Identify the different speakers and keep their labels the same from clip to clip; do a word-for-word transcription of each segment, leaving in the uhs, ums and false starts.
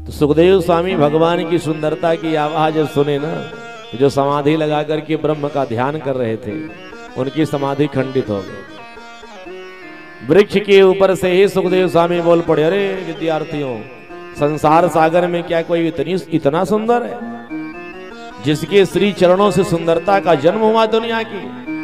Speaker 1: तो सुखदेव स्वामी भगवान की सुंदरता की आवाज जब सुने ना, तो जो समाधि लगा करके ब्रह्म का ध्यान कर रहे थे उनकी समाधि खंडित हो गई। वृक्ष के ऊपर से ही सुखदेव स्वामी बोल पड़े, अरे विद्यार्थियों, संसार सागर में क्या कोई इतनी इतना सुंदर है जिसके श्री चरणों से सुंदरता का जन्म हुआ दुनिया की।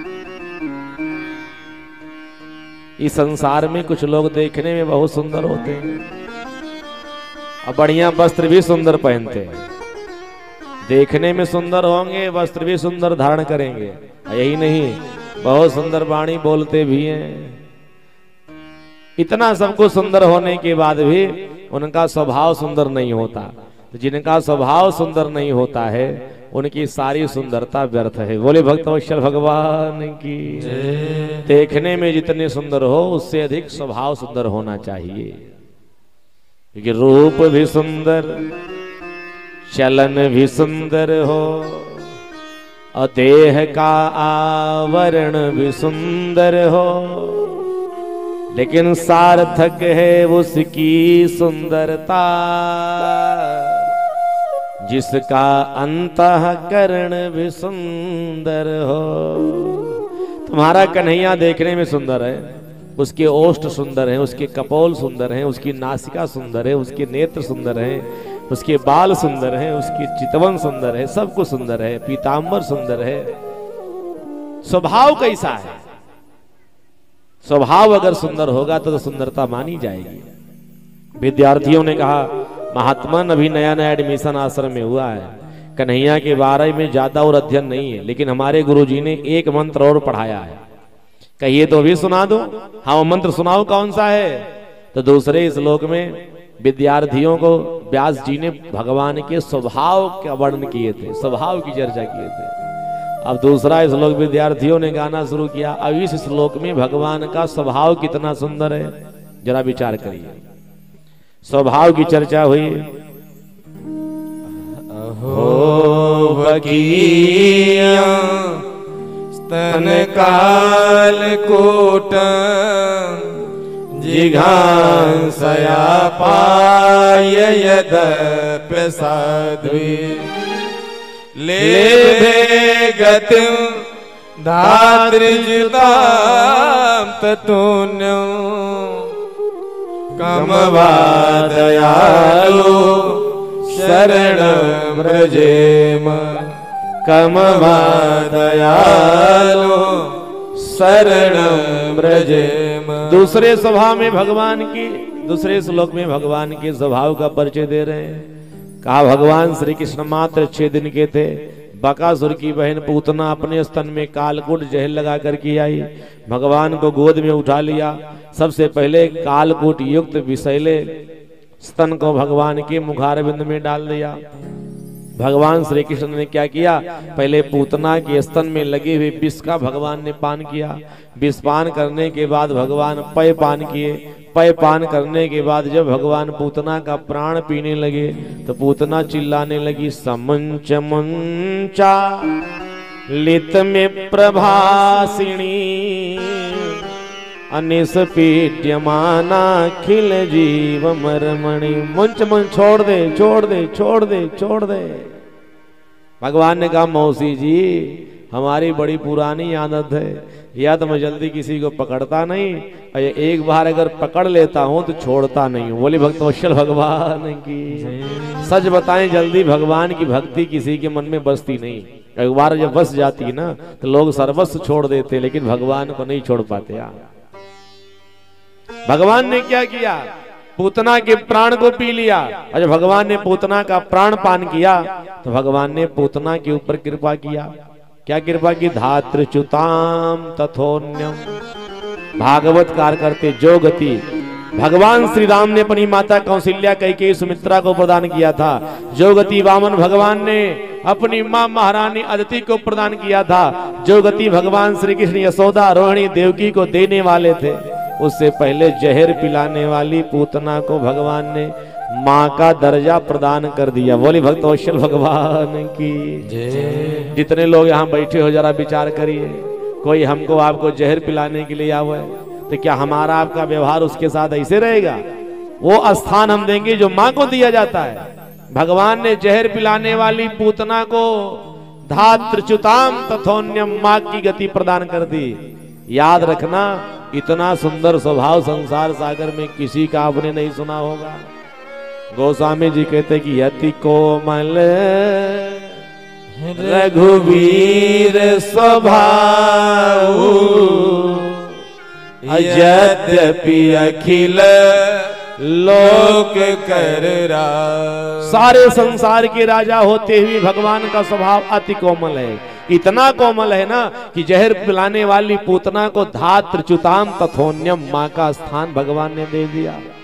Speaker 1: इस संसार में कुछ लोग देखने में बहुत सुंदर होते हैं और बढ़िया वस्त्र भी सुंदर पहनते हैं, देखने में सुंदर होंगे, वस्त्र भी सुंदर धारण करेंगे। यही नहीं, बहुत सुंदर वाणी बोलते भी हैं। इतना सब कुछ सुंदर होने के बाद भी उनका स्वभाव सुंदर नहीं होता। तो जिनका स्वभाव सुंदर नहीं होता है उनकी सारी सुंदरता व्यर्थ है। बोले भक्तवत्सल भगवान की। देखने में जितने सुंदर हो उससे अधिक स्वभाव सुंदर होना चाहिए, क्योंकि रूप भी सुंदर, चलन भी सुंदर हो और देह का आवरण भी सुंदर हो, लेकिन सार्थक है उसकी सुंदरता जिसका अंतःकरण भी सुंदर हो। तुम्हारा कन्हैया देखने में सुंदर है, उसके ओष्ठ सुंदर हैं, उसके कपोल सुंदर हैं, उसकी नासिका सुंदर है, उसके नेत्र सुंदर हैं, उसके बाल सुंदर हैं, उसकी चितवन सुंदर है, सब कुछ सुंदर है, पीतांबर सुंदर है। स्वभाव कैसा है? स्वभाव अगर सुंदर होगा तो, तो सुंदरता मानी जाएगी। विद्यार्थियों ने कहा, महात्मन अभी नया नया एडमिशन आश्रम में हुआ है, कन्हैया के बारे में ज्यादा और अध्ययन नहीं है, लेकिन हमारे गुरुजी ने एक मंत्र और पढ़ाया है, कहिए तो भी सुना दो। हाँ, वो मंत्र सुनाओ, कौन सा है? तो दूसरे श्लोक में विद्यार्थियों को व्यास जी ने भगवान के स्वभाव का वर्णन किए थे, स्वभाव की चर्चा किए थे। अब दूसरा श्लोक विद्यार्थियों ने गाना शुरू किया। अब इस श्लोक में भगवान का स्वभाव कितना सुंदर है, जरा विचार करिए। स्वभाव की चर्चा हुई।
Speaker 2: अहो बकीया स्तन काल कोट जिघांसया पाय यद्यपि साध्वी लेभे गतिं धातृजुतां ततोन्यं कमवा दयालो शरणं व्रजेम कमवा दयालो शरणं व्रजेम।
Speaker 1: दूसरे स्वभाव में भगवान की, दूसरे श्लोक में भगवान के स्वभाव का परिचय दे रहे हैं। कहा, भगवान श्री कृष्ण मात्र छह दिन के थे, बकासुर की बहन पूतना अपने स्तन में कालकूट जहर लगा करके आई, भगवान को गोद में उठा लिया। सबसे पहले कालकूट युक्त विषैले स्तन को भगवान के मुखारविंद में डाल दिया। भगवान श्री कृष्ण ने क्या किया, पहले पूतना के स्तन में लगे हुए विष का भगवान ने पान किया। विष पान करने के बाद भगवान पय पान किए। पय पान करने के बाद जब भगवान पूतना का प्राण पीने लगे तो पूतना चिल्लाने लगी, समंच मंचा लित में प्रभासिणी अनिस्पीड्यमाना खिल जीव मरमणि। मंच मंच छोड़ दे, छोड़ दे, छोड़ दे, छोड़ दे। भगवान ने कहा, मौसी जी हमारी बड़ी पुरानी आदत है, या तो मैं जल्दी किसी को पकड़ता नहीं, और एक बार अगर पकड़ लेता हूं तो छोड़ता नहीं हूं। बोले भक्तवत्सल भगवान की। सच बताएं, जल्दी भगवान की भक्ति किसी के मन में बसती नहीं। एक बार जब बस जाती ना तो लोग सर्वस्व छोड़ देते, लेकिन भगवान को नहीं छोड़ पाते। भगवान ने क्या किया, पूतना के प्राण को पी लिया। और जब भगवान ने पूतना का प्राण पान किया तो भगवान ने पूतना के ऊपर कृपा किया। क्या कृपा की, धातृच्युताम तथोन्यम। भागवत कार करते जो गति भगवान श्री राम ने अपनी माता कौशल्या कैकेयी सुमित्रा को प्रदान किया था, जो गति वामन भगवान ने अपनी मां महारानी अदिति को प्रदान किया था, जो गति भगवान श्री कृष्ण यशोदा रोहिणी देवकी को देने वाले थे, उससे पहले जहर पिलाने वाली पूतना को भगवान ने माँ का दर्जा प्रदान कर दिया। बोली भक्तवत्सल भगवान की। जितने लोग यहाँ बैठे हो जरा विचार करिए, कोई हमको आपको जहर पिलाने के लिए आवे तो क्या हमारा आपका व्यवहार उसके साथ ऐसे रहेगा? वो स्थान हम देंगे जो माँ को दिया जाता है। भगवान ने जहर पिलाने वाली पूतना को धात्रच्युताम तथोन्यम मां की गति प्रदान कर दी। याद रखना, इतना सुंदर स्वभाव संसार सागर में किसी का आपने नहीं सुना होगा। गोस्वामी जी कहते कि यति कोमल
Speaker 2: रघुवीर स्वभाव, यद्यपि अखिल लोक कर राज।
Speaker 1: सारे संसार के राजा होते हुए भगवान का स्वभाव अति कोमल है। इतना कोमल है ना कि जहर पिलाने वाली पूतना को धात्रच्युताम तथोन्यम मां का स्थान भगवान ने दे दिया।